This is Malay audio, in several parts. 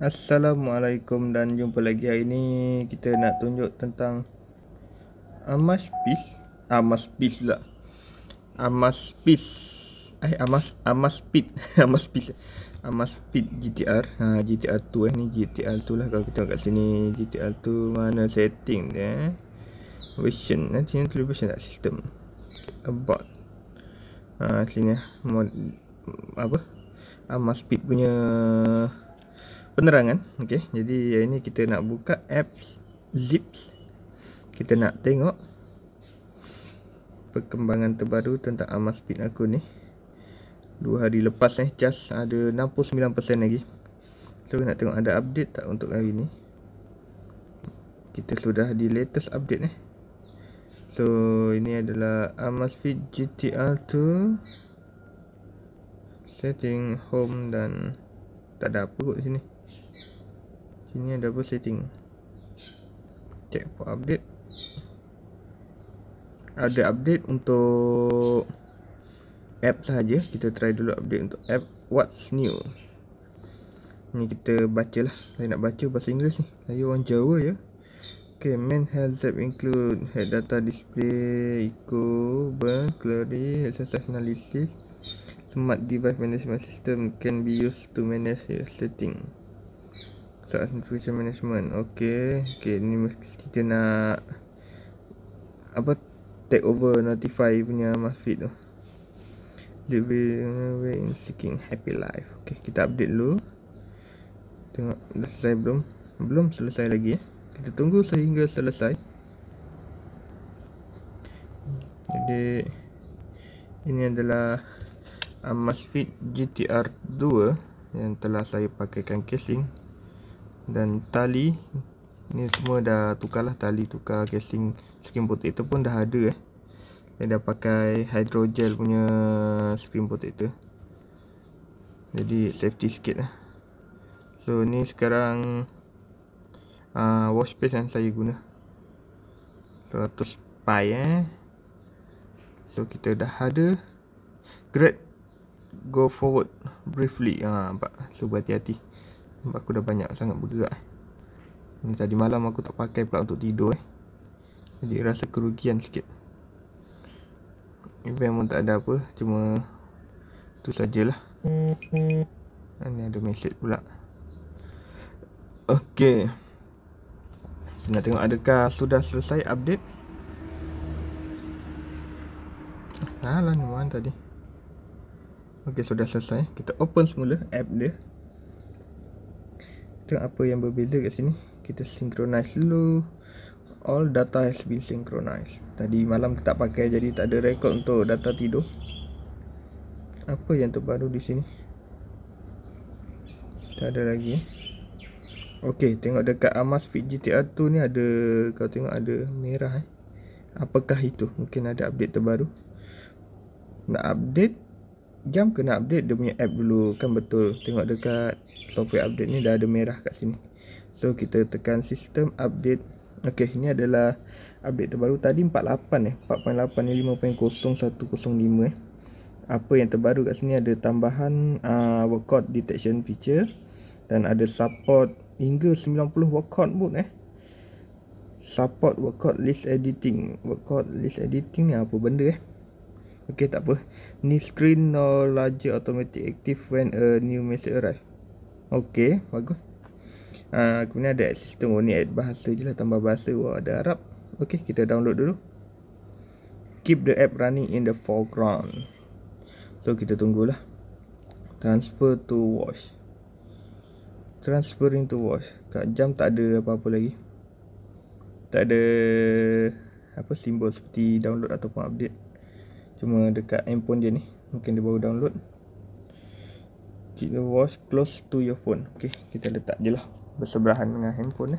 Assalamualaikum dan jumpa lagi. Hari ni kita nak tunjuk tentang Amaspeed pula. Amaspeed Amaspeed GTR. GTR 2 ni GTR 2 lah. Kalau kita tengok kat sini GTR 2 mana setting dia. Version nanti yang tulis version tak, sistem about. Sini Amaspeed punya penerangan. Okey, jadi hari ni kita nak buka apps Zips. Kita nak tengok perkembangan terbaru tentang Amaspeed aku ni. 2 hari lepas just ada 69% lagi. So nak tengok ada update tak untuk hari ni. Kita sudah di latest update So ini adalah Amaspeed GTR 2 setting home dan tak ada apa kot sini. Sini ada apa setting. Check for update. Ada update untuk app sahaja. Kita try dulu update untuk app What's New. Ni kita bacalah. Saya nak baca bahasa Inggeris ni. Saya orang Jawa ya. Okay, main health app include head data display, eco, burn, clearing, exercise analysis. Smart device management system can be used to manage your setting. Start notification management. Okay, ni mesti kita nak take over notify punya Amaspeed tu. Living seeking happy life. Okay, kita update dulu. Tengok dah selesai belum? Belum selesai lagi Kita tunggu sehingga selesai. Jadi ini adalah Amaspeed GTR 2 yang telah saya pakaikan casing dan tali. Ni semua dah tukar lah, tali tukar, casing, screen protector pun dah ada Saya dah pakai hydrogel punya screen protector, jadi safety sikit lah. So ni sekarang wash base yang saya guna 200 pi So kita dah ada grade go forward briefly. Nampak? So berhati-hati. Nampak aku dah banyak sangat bergerak. Ni tadi malam aku tak pakai pula untuk tidur jadi rasa kerugian sikit. Event pun tak ada apa, cuma tu sajalah. Ni ada message pula. Okey, nak tengok adakah sudah selesai update. Alah, ni mana tadi. Okey, sudah selesai. Kita open semula app dia. Tengok apa yang berbeza kat sini. Kita synchronize dulu. All data has been synchronized. Tadi malam kita tak pakai, jadi tak ada rekod untuk data tidur. Apa yang terbaru di sini? Tak ada lagi. Okey, tengok dekat Amaspeed GTR 2 ni ada, kau tengok ada merah Apakah itu? Mungkin ada update terbaru. Nak update jam ke nak update dia punya app dulu? Kan betul. Tengok dekat software update ni dah ada merah kat sini. So kita tekan sistem update. Okey, ini adalah update terbaru. Tadi 48 4.8 ni 5.0105 Apa yang terbaru kat sini, ada tambahan workout detection feature dan ada support hingga 90 workout mode Support workout list editing. Workout list editing ni apa benda Okey, tak apa. Ni screen no larger automatic active when a new message arrive. Okey, bagus. Kemudian ada sistem ni add bahasa je lah, tambah bahasa. Ada Arab. Okey, kita download dulu. Keep the app running in the foreground. So kita tunggulah. Transfer to watch. Transferring to watch. Kat jam tak ada apa-apa lagi. Tak ada simbol seperti download ataupun update. Cuma dekat handphone dia ni. Mungkin dia baru download. Keep the watch close to your phone. Okey, kita letak je lah bersebelahan dengan handphone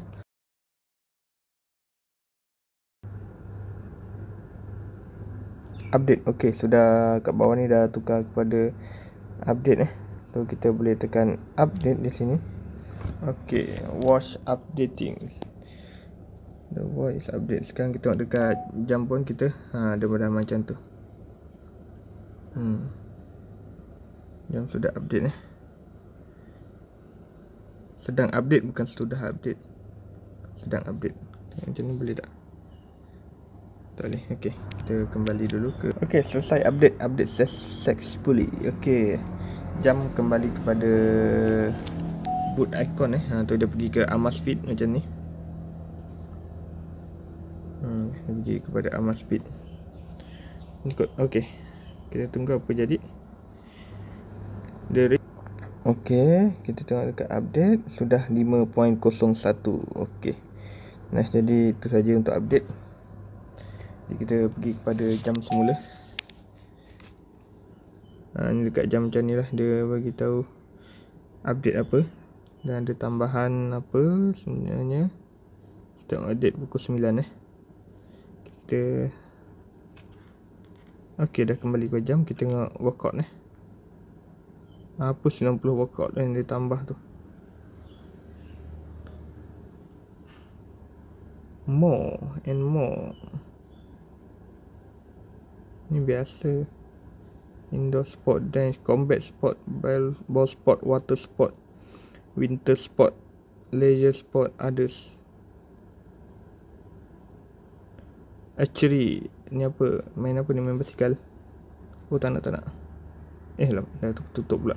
Update. Okey, sudah kat bawah ni dah tukar kepada update So kita boleh tekan update di sini. Okey, watch updating. The watch update. Sekarang kita tengok dekat jam pun kita dia dah macam tu. Jam sudah update Sedang update, bukan sudah update. Sedang update. Macam ni boleh tak? Tak boleh. Okey, kita kembali dulu ke. Okey, selesai update. Update successfully. Okey, jam kembali kepada boot icon tu dia pergi ke Amazfit macam ni. Dia pergi kepada Amazfit. Ikut. Okey, kita tunggu apa jadi. Okey, kita tengok dekat update sudah 5.01. Okey, nice. Jadi itu saja untuk update. Jadi kita pergi kepada jam semula. Ni dekat jam macam ni lah, dia bagi tahu update apa dan ada tambahan apa sebenarnya. Kita tengok update pukul 9 Kita okey, dah kembali ke jam. Kita tengok workout apa 90 workout yang dia tambah tu. More and more. Ni biasa. Indoor sport, dance, combat sport, ball sport, water sport, winter sport, leisure sport, others. Archery. Ni apa? Main apa ni? Main basikal. Oh, tak nak. Lah, dah tutup pula.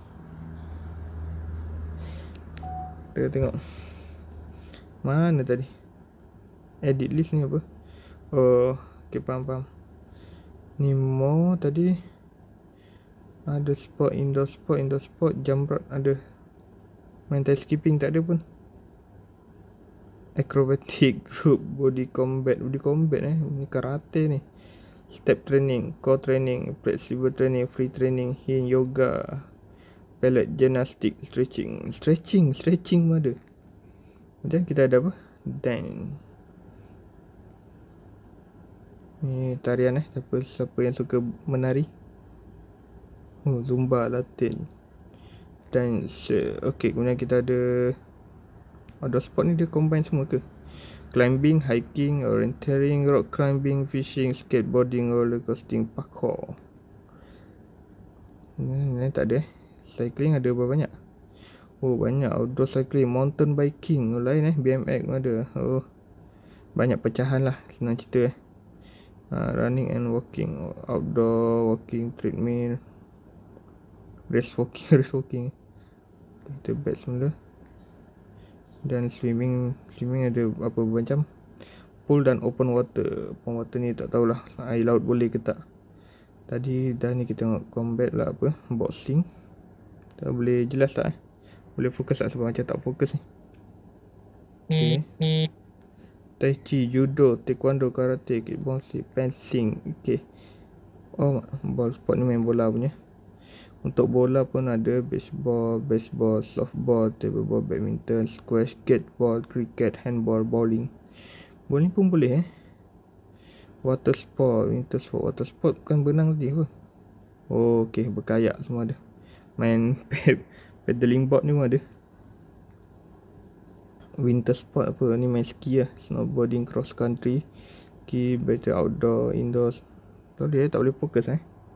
Kita tengok. Mana tadi? Edit list ni apa? Oh, okay, faham. Ni more tadi. Ada sport, indoor sport, jump rope ada. Mental skipping tak ada pun. Acrobatic, group, body combat ni karate ni. Step training, core training, flexible training, free training, yin yoga, pallet gymnastic, stretching pun ada. Macam kita ada apa? Dance. Ni tarian siapa yang suka menari. Oh, zumba, latin, dance. Okey, kemudian kita ada outdoor sport ni dia combine semua ke? Climbing, hiking, orienteering, rock climbing, fishing, skateboarding, roller coasting, parkour. Ni tak ada Cycling ada berapa banyak? Oh, banyak. Outdoor cycling, mountain biking, lain BMX pun ada. Oh, banyak pecahan lah senang cerita running and walking, outdoor walking, treadmill, race walking. Kita back semula. Dan swimming ada apa macam. Pool dan open water. Open water ni tak tahulah air laut boleh ke tak. Tadi dah ni kita tengok combat lah apa, boxing. Tak boleh jelas tak Boleh fokus tak sebab macam tak fokus ni. Okay. Tai chi, judo, taekwondo, karate, kickboxing, fencing. Okay. Oh, ball sport ni main bola punya. Untuk bola pun ada baseball, softball, table ball, badminton, squash, skateball, cricket, handball, bowling. Bowling pun boleh Water sport, winter sport. Water sport bukan berenang tadi apa? Oh, okey, berkayak semua ada. Main paddling board ni pun ada. Winter sport apa ni, main ski snowboarding, cross country, ski, better outdoor, indoors. Tak boleh fokus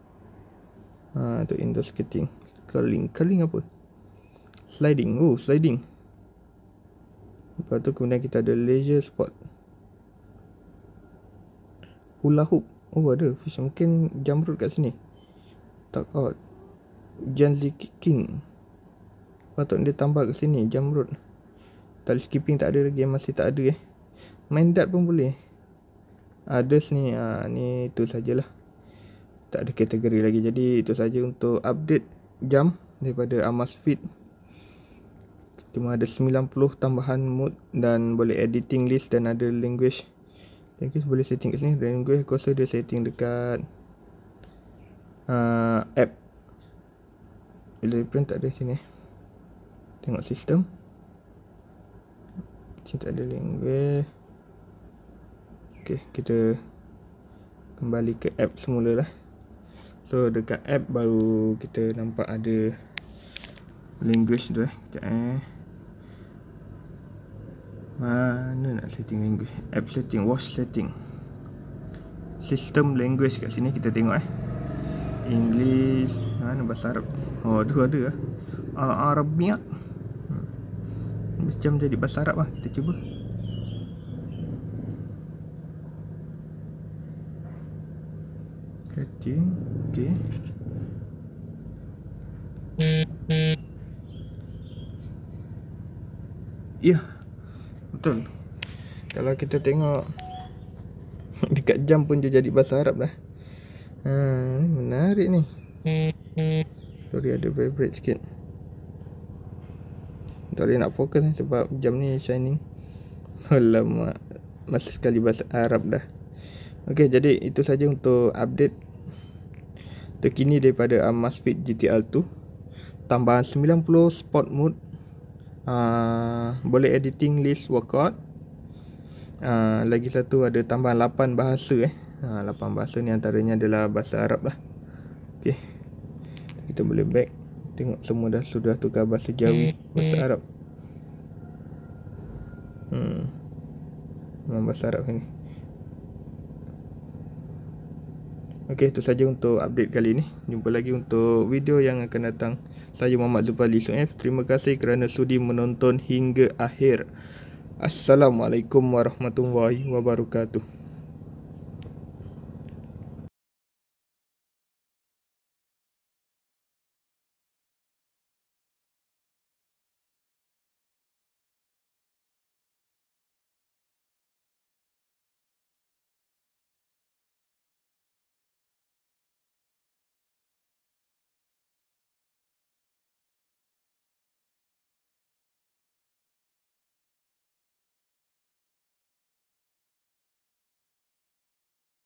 tu indoor skating. Curling apa? Sliding. Oh, sliding. Lepas tu kemudian kita ada leisure sport. Hula hoop. Oh, ada fish. Mungkin jump rope kat sini. Tuck out. Janzi kicking. Patut dia tambah kat sini jump rope. Tali skipping tak ada lagi, masih tak ada Main dart pun boleh. Others ni ni itu sajalah. Tak ada kategori lagi. Jadi itu saja untuk update jam daripada Amazfit. Cuma ada 90 tambahan mood dan boleh editing list dan ada language. Boleh setting kat sini. Language aku rasa dia setting dekat app. Bila print tak ada sini. Tengok sistem. Sini tak ada language. Okay, kita kembali ke app semula lah. So dekat app baru kita nampak ada language tu Sekejap Mana nak setting language? App setting, watch setting, system language kat sini kita tengok English. Mana bahasa Arab? Oh, tu ada Arabia. jam jadi bahasa Arab lah. Kita cuba. Setting. Okay. Ya, betul. Kalau kita tengok dekat jam pun dia jadi bahasa Arab dah. Menarik ni. Sorry, ada vibrate sikit. Tak boleh nak fokus sebab jam ni shining. Alamak, masih sekali bahasa Arab dah. Okey, jadi itu saja untuk update terkini daripada Amazfit GTR 2. Tambahan 90 sport mode. Boleh editing list workout. Lagi satu ada tambahan 8 bahasa 8 bahasa ni antaranya adalah bahasa Arab lah. Okey, kita boleh back. Tengok semua sudah tukar bahasa Jawi, bahasa Arab. Memang bahasa Arab ni. Okey, itu saja untuk update kali ini. Jumpa lagi untuk video yang akan datang. Saya Muhammad Zulfali Suhaif. Terima kasih kerana sudi menonton hingga akhir. Assalamualaikum warahmatullahi wabarakatuh.